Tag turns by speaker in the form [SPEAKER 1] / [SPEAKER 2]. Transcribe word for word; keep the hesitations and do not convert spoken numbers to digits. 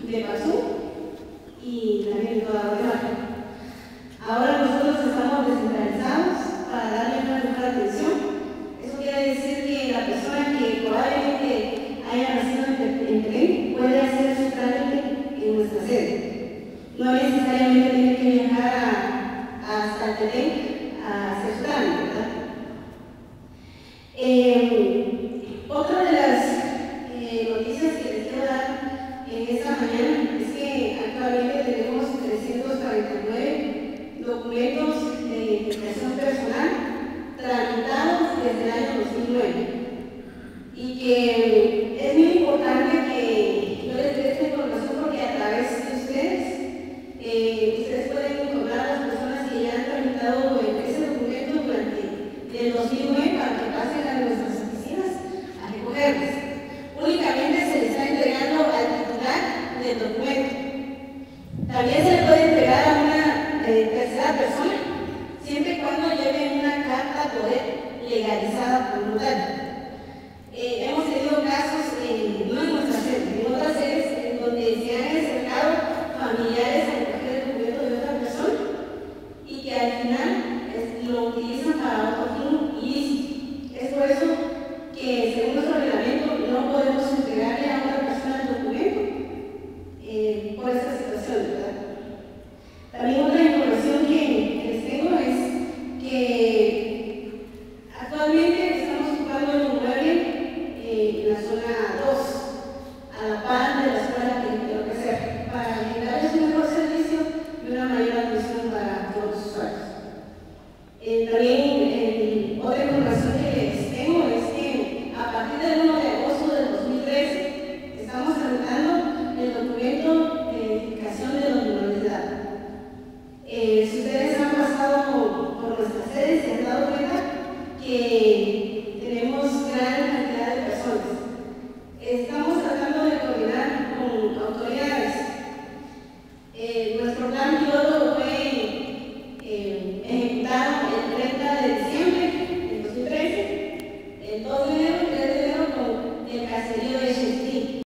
[SPEAKER 1] de Paxú y también de toda Guatemala. Ahora nosotros estamos descentralizados para darle una mejor atención. Eso quiere decir que la persona que probablemente haya nacido en Petén puede hacer su trámite en nuestra sede. No necesariamente tiene que viajar a, hasta Petén a hacer su trámite, ¿verdad? Eh, otra de las eh, noticias que les quiero dar en esta mañana es que actualmente tenemos trescientos cuarenta y nueve documentos de identificación personal tramitados desde el año dos mil nueve y que es muy importante que yo les dé esta información porque a través de ustedes eh, ustedes pueden encontrar a las personas que ya han tramitado ese documento durante el dos mil nueve para que pasen a nuestras oficinas a recogerlos. Únicamente se les está entregando al titular del documento. También se le puede entregar a una eh, tercera persona, siempre y cuando lleve una carta poder legalizada por notario.